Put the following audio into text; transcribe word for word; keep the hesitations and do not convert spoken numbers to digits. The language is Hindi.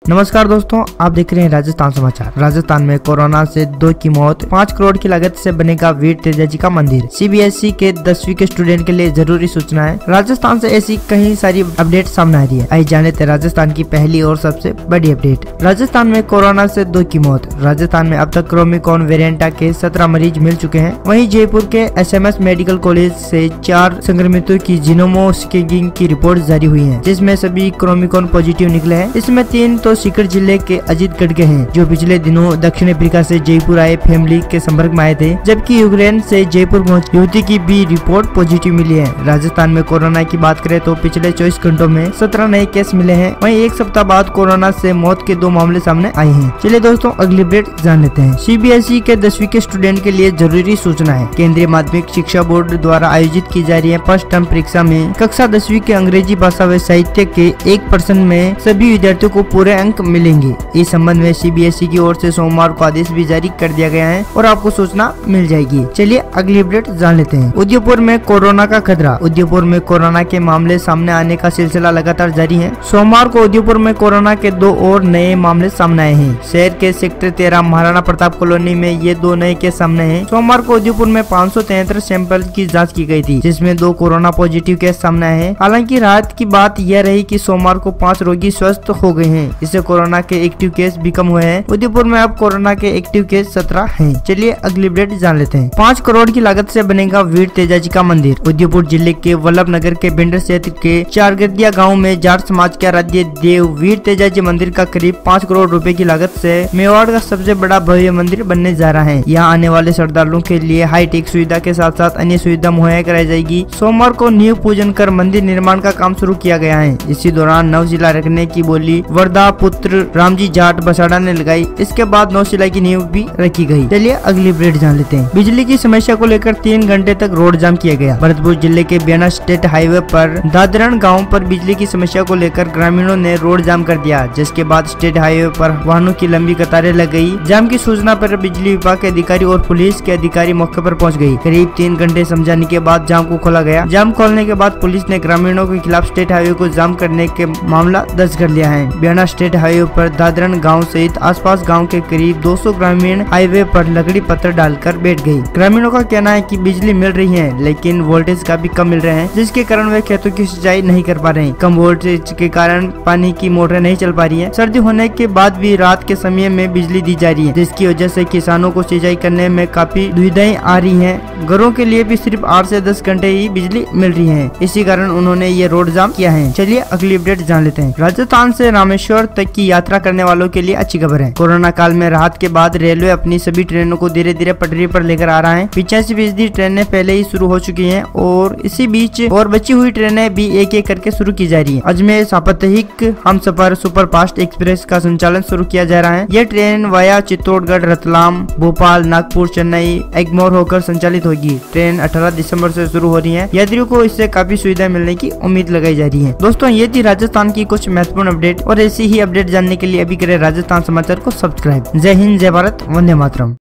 नमस्कार दोस्तों, आप देख रहे हैं राजस्थान समाचार। राजस्थान में कोरोना से दो की मौत, पाँच करोड़ की लागत से बनेगा वीर तेजाजी का मंदिर। सीबीएसई के दसवीं के स्टूडेंट के लिए जरूरी सूचना है। राजस्थान से ऐसी कई सारी अपडेट सामने आ रही है। आइए जाने थे राजस्थान की पहली और सबसे बड़ी अपडेट। राजस्थान में कोरोना से दो की मौत। राजस्थान में अब तक क्रोमिकॉन वेरिएंटा के सत्रह मरीज मिल चुके हैं। वहीं जयपुर के एसएमएस मेडिकल कॉलेज से चार संक्रमितों की जीनोमो स्कैनिंग की रिपोर्ट जारी हुई है, जिसमें सभी क्रोमिकॉन पॉजिटिव निकले हैं। इसमें तीन तो सीकर जिले के अजीतगढ़ के हैं, जो पिछले दिनों दक्षिण अफ्रीका से जयपुर आए फैमिली के संपर्क में आए थे, जबकि यूक्रेन से जयपुर पहुंची युवती की भी रिपोर्ट पॉजिटिव मिली है। राजस्थान में कोरोना की बात करें तो पिछले चौबीस घंटों में सत्रह नए केस मिले हैं। वहीं एक सप्ताह बाद कोरोना से मौत के दो मामले सामने आए हैं। चलिए दोस्तों, अगली अपडेट जान लेते हैं। सीबीएसई के दसवीं के स्टूडेंट के लिए जरूरी सूचना है। केंद्रीय माध्यमिक शिक्षा बोर्ड द्वारा आयोजित की जा रही है फर्स्ट टर्म परीक्षा में कक्षा दसवीं के अंग्रेजी भाषा व साहित्य के एक पर्सन में सभी विद्यार्थियों को पूरे अंक मिलेंगे। इस संबंध में सीबीएसई की ओर से सोमवार को आदेश भी जारी कर दिया गया है और आपको सूचना मिल जाएगी। चलिए अगली अपडेट जान लेते हैं। उदयपुर में कोरोना का खतरा। उदयपुर में कोरोना के मामले सामने आने का सिलसिला लगातार जारी है। सोमवार को उदयपुर में कोरोना के दो और नए मामले सामने आए हैं। शहर के सेक्टर तेरह महाराणा प्रताप कॉलोनी में ये दो नए केस सामने हैं। सोमवार को उदयपुर में पाँच सौ तिहत्तर सैंपल की जाँच की गयी थी, जिसमें दो कोरोना पॉजिटिव केस सामने आए हैं। हालांकि राहत की बात यह रही कि सोमवार को पाँच रोगी स्वस्थ हो गए हैं। इससे कोरोना के एक्टिव केस भी कम हुए हैं। उदयपुर में अब कोरोना के एक्टिव केस सत्रह हैं। चलिए अगली अपडेट जान लेते हैं। पाँच करोड़ की लागत से बनेगा वीर तेजाजी का मंदिर। उदयपुर जिले के वल्लभ नगर के बिंडर क्षेत्र के चारगदिया गांव में जाट समाज के आराध्य देव वीर तेजाजी मंदिर का करीब पाँच करोड़ रुपए की लागत से मेवाड़ का सबसे बड़ा भव्य मंदिर बनने जा रहा है। यहाँ आने वाले श्रद्धालुओं के लिए हाईटेक सुविधा के साथ साथ अन्य सुविधा मुहैया कराई जाएगी। सोमवार को नींव पूजन कर मंदिर निर्माण का काम शुरू किया गया है। इसी दौरान नवशिला रखने की बोली वर्धा पुत्र रामजी जाट बसाड़ा ने लगाई। इसके बाद नौशिला की नींव भी रखी गई। चलिए अगली अपडेट जान लेते हैं। बिजली की समस्या को लेकर तीन घंटे तक रोड जाम किया गया। भरतपुर जिले के बियाना स्टेट हाईवे पर दादरण गांव पर बिजली की समस्या को लेकर ग्रामीणों ने रोड जाम कर दिया, जिसके बाद स्टेट हाईवे पर वाहनों की लंबी कतारें लग गई। जाम की सूचना पर बिजली विभाग के अधिकारी और पुलिस के अधिकारी मौके पर पहुंच गई। करीब तीन घंटे समझाने के बाद जाम को खोला गया। जाम खोलने के बाद पुलिस ने ग्रामीणों के खिलाफ स्टेट हाईवे को जाम करने के मामला दर्ज कर लिया है। बियाना स्टेट हाईवे पर दादरण गाँव सहित आसपास गांव के करीब दो सौ ग्रामीण हाईवे पर लकड़ी पत्थर डालकर बैठ गए। ग्रामीणों का कहना है कि बिजली मिल रही है, लेकिन वोल्टेज का भी कम मिल रहे हैं, जिसके कारण वे खेतों की सिंचाई नहीं कर पा रहे हैं। कम वोल्टेज के कारण पानी की मोटरें नहीं चल पा रही है। सर्दी होने के बाद भी रात के समय में बिजली दी जा रही है, जिसकी वजह से किसानों को सिंचाई करने में काफी दुविधाएं आ रही है। घरों के लिए भी सिर्फ आठ से दस घंटे ही बिजली मिल रही है। इसी कारण उन्होंने ये रोड जाम किया है। चलिए अगली अपडेट जान लेते हैं। राजस्थान से रामेश्वर तक की यात्रा करने वालों के लिए अच्छी खबर है। कोरोना काल में राहत के बाद रेलवे अपनी सभी ट्रेनों को धीरे धीरे पटरी पर लेकर आ रहा है। पिचासी फीसदी ट्रेनें पहले ही शुरू हो चुकी हैं और इसी बीच और बची हुई ट्रेनें भी एक एक करके शुरू की जा रही है। अजमेर साप्ताहिक हमसफर सुपरफास्ट एक्सप्रेस का संचालन शुरू किया जा रहा है। यह ट्रेन वाया चित्तौड़गढ़, रतलाम, भोपाल, नागपुर, चेन्नई, एगमोर होकर संचालित होगी। ट्रेन अठारह दिसंबर से शुरू हो रही है। यात्रियों को इससे काफी सुविधा मिलने की उम्मीद लगाई जा रही है। दोस्तों, ये थी राजस्थान की कुछ महत्वपूर्ण अपडेट और ऐसी ही अपडेट जानने के लिए अभी करें राजस्थान समाचार को सब्सक्राइब। जय हिंद, जय भारत, वंदे मातरम।